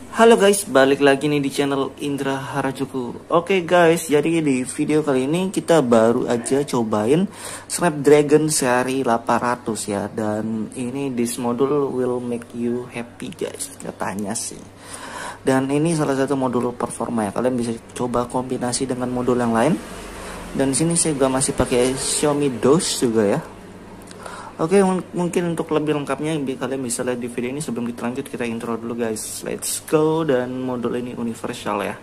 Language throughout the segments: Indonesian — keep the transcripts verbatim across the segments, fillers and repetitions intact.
Halo guys, balik lagi nih di channel Indra Harajuku. Oke guys, jadi di video kali ini kita baru aja cobain Snapdragon seri delapan ratus ya. Dan ini this module will make you happy guys, katanya sih. Dan ini salah satu modul performa ya, kalian bisa coba kombinasi dengan modul yang lain. Dan di sini saya juga masih pakai Xiaomi dos juga ya. Oke, mungkin untuk lebih lengkapnya kalian bisa lihat di video ini. Sebelum kita lanjut, kita intro dulu guys. Let's go. Dan modul ini universal ya.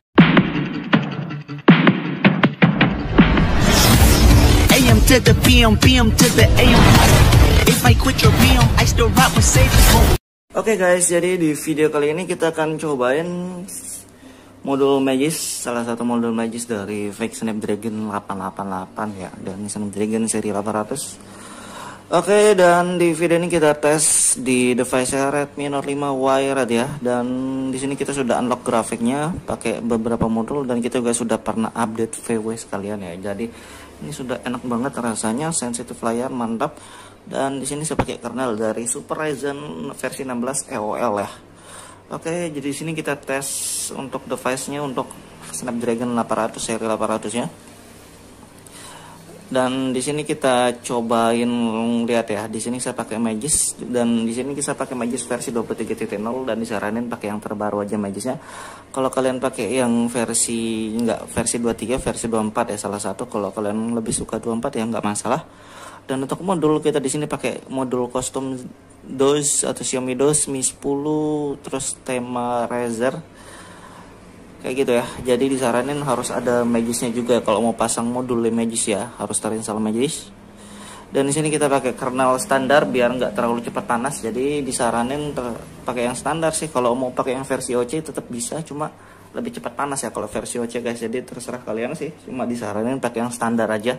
A M to the P M, P M to the A M. If I quit your P M, I still rock with safe. Oke guys, jadi di video kali ini kita akan cobain modul Magis, salah satu modul Magis dari fake Snapdragon delapan delapan delapan ya, dan Snapdragon seri delapan ratus. Oke, dan di video ini kita tes di device Redmi Note lima Wired ya. Dan di sini kita sudah unlock grafiknya pakai beberapa modul, dan kita juga sudah pernah update V W sekalian ya. Jadi ini sudah enak banget rasanya, sensitive layar mantap. Dan di sini saya pakai kernel dari Super Ryzen versi enam belas E O L ya. Oke, jadi di sini kita tes untuk device-nya untuk Snapdragon delapan ratus seri delapan ratus ya. Dan di sini kita cobain lihat ya. Di sini saya pakai Magis, dan di sini kita pakai Magis versi dua puluh tiga titik nol, dan disaranin pakai yang terbaru aja Magisnya. Kalau kalian pakai yang versi enggak versi dua puluh tiga, versi dua puluh empat ya salah satu. Kalau kalian lebih suka dua puluh empat ya nggak masalah. Dan untuk modul kita di sini pakai modul custom dos atau Xiaomi dos Mi sepuluh, terus tema Razer. Kayak gitu ya. Jadi disaranin harus ada Magisnya juga kalau mau pasang modul Magis ya, harus terinstall Magis. Dan di sini kita pakai kernel standar biar nggak terlalu cepat panas. Jadi disaranin pakai yang standar sih. Kalau mau pakai yang versi O C tetap bisa, cuma lebih cepat panas ya kalau versi O C guys. Jadi terserah kalian sih. Cuma disaranin pakai yang standar aja.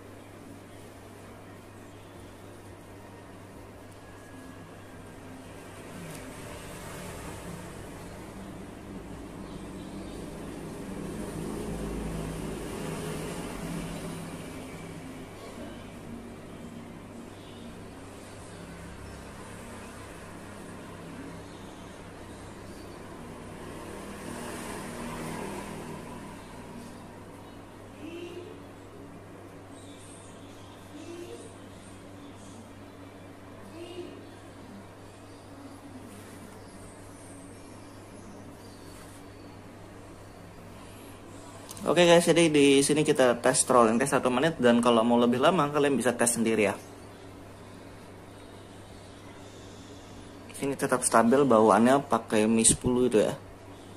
Oke guys, jadi di sini kita tes scrolling tes satu menit, dan kalau mau lebih lama kalian bisa tes sendiri ya. Ini tetap stabil bawaannya pakai Mi sepuluh itu ya.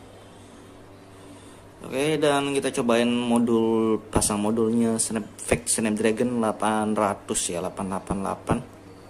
Oke, dan kita cobain modul, pasang modulnya Snap, fake Snapdragon delapan ratus ya, delapan delapan delapan.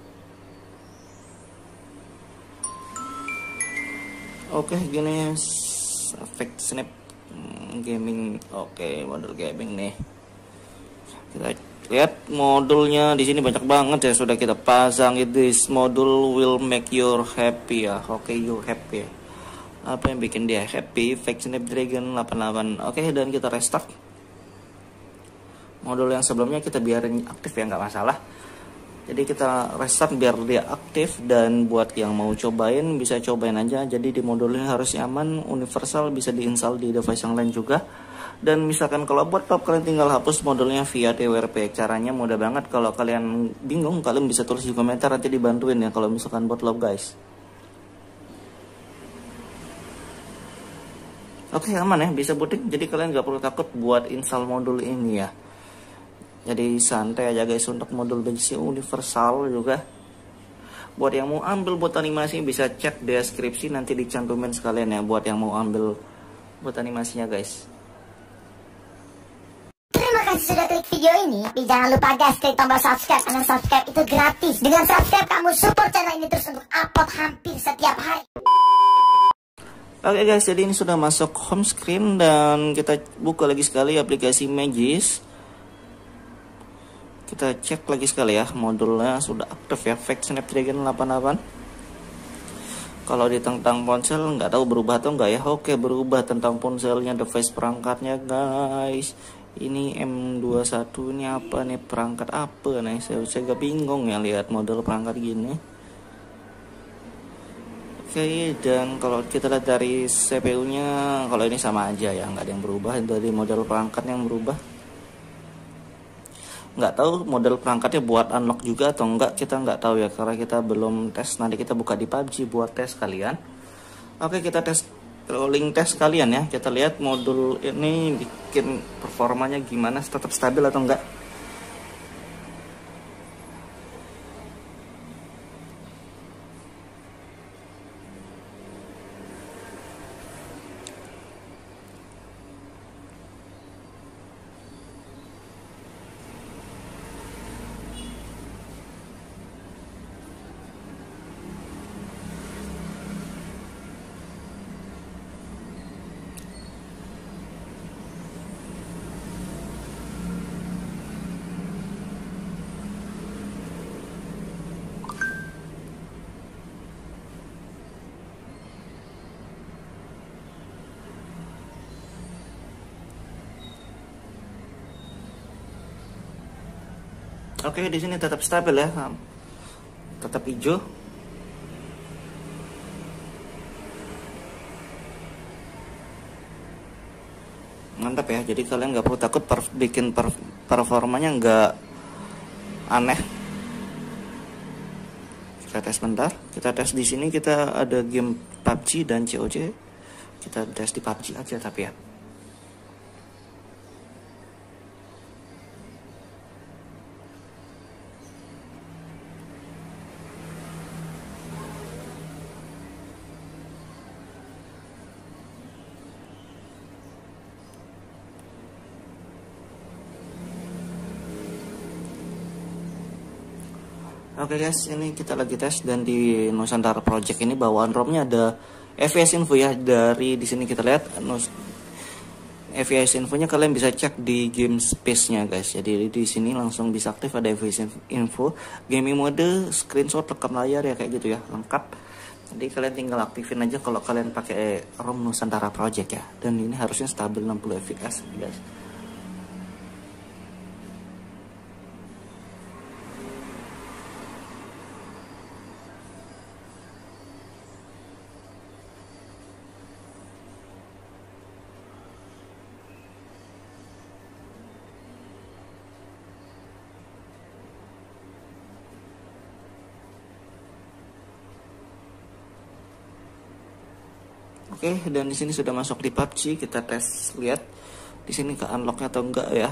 Oke, gini fake Snap gaming. Oke, modul gaming nih. Kita lihat modulnya di sini banyak banget ya, sudah kita pasang. This modul will make you happy ya. Oke, you happy. Apa yang bikin dia happy? Fake Snapdragon delapan delapan. Oke, dan kita restart. Modul yang sebelumnya kita biarin aktif ya, nggak masalah. Jadi kita restart biar dia aktif, dan buat yang mau cobain bisa cobain aja. Jadi di modulnya harus nyaman, universal, bisa diinstal di device yang lain juga. Dan misalkan kalau buat top kalian tinggal hapus modulnya via D W R P. Caranya mudah banget. Kalau kalian bingung kalian bisa tulis di komentar, nanti dibantuin ya kalau misalkan buat love guys. Oke, aman ya, bisa booting. Jadi kalian nggak perlu takut buat install modul ini ya. Jadi santai aja guys. Untuk modul Magis universal juga. Buat yang mau ambil buat animasi bisa cek deskripsi, nanti dicantumin sekalian ya buat yang mau ambil buat animasinya guys. Terima kasih sudah klik video ini. Tapi jangan lupa guys, klik tombol subscribe, karena subscribe itu gratis. Dengan subscribe kamu support channel ini terus untuk upload hampir setiap hari. Oke guys, jadi ini sudah masuk home screen, dan kita buka lagi sekali aplikasi Magis. Kita cek lagi sekali ya, modulnya sudah aktif ya, fake Snapdragon delapan delapan. Kalau di tentang ponsel nggak tahu berubah atau enggak ya. Oke, berubah tentang ponselnya, device perangkatnya guys. Ini M dua puluh satu, ini apa nih, perangkat apa nih? Saya saya agak bingung ya lihat model perangkat gini. Oke, dan kalau kita lihat dari C P U-nya, kalau ini sama aja ya, nggak ada yang berubah. Dari model perangkat yang berubah, nggak tahu model perangkatnya buat unlock juga atau enggak, kita nggak tahu ya, karena kita belum tes. Nanti kita buka di P U B G buat tes kalian. Oke, kita tes rolling test kalian ya. Kita lihat modul ini bikin performanya gimana, tetap stabil atau enggak. Oke, di sini tetap stabil ya, tetap hijau. Mantap ya, jadi kalian nggak perlu takut per bikin per performanya nggak aneh. Kita tes bentar, kita tes di sini. Kita ada game P U B G dan C O C. Kita tes di P U B G aja tapi ya. Oke guys, ini kita lagi tes, dan di Nusantara Project ini bawaan ROM-nya ada F P S info ya. Dari di sini kita lihat Nus F P S infonya kalian bisa cek di game space-nya guys. Jadi di sini langsung bisa aktif, ada F P S info, gaming mode, screenshot, rekam layar ya, kayak gitu ya, lengkap. Jadi kalian tinggal aktifin aja kalau kalian pakai ROM Nusantara Project ya. Dan ini harusnya stabil enam puluh F P S guys. Oke, dan di sini sudah masuk di P U B G. Kita tes, lihat di sini ke unlocknya atau enggak ya.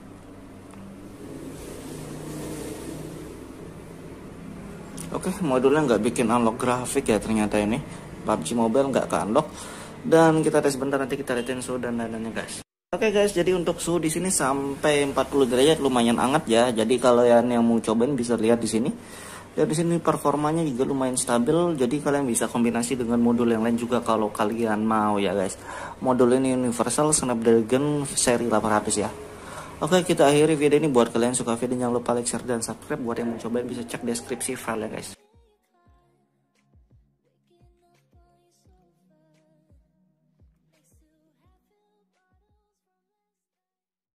Oke, modulnya nggak bikin unlock grafik ya ternyata ini. P U B G Mobile nggak ke unlock. Dan kita tes bentar, nanti kita lihatin suhu dan lain-lainnya guys. Oke guys, jadi untuk suhu di sini sampai empat puluh derajat, lumayan hangat ya. Jadi kalau yang mau cobain bisa lihat di sini. Dan di sini performanya juga lumayan stabil, jadi kalian bisa kombinasi dengan modul yang lain juga kalau kalian mau ya guys. Modul ini universal Snapdragon seri delapan ratus ya. Oke, kita akhiri video ini. Buat kalian yang suka video, jangan lupa like, share, dan subscribe. Buat yang mau cobain bisa cek deskripsi file ya guys.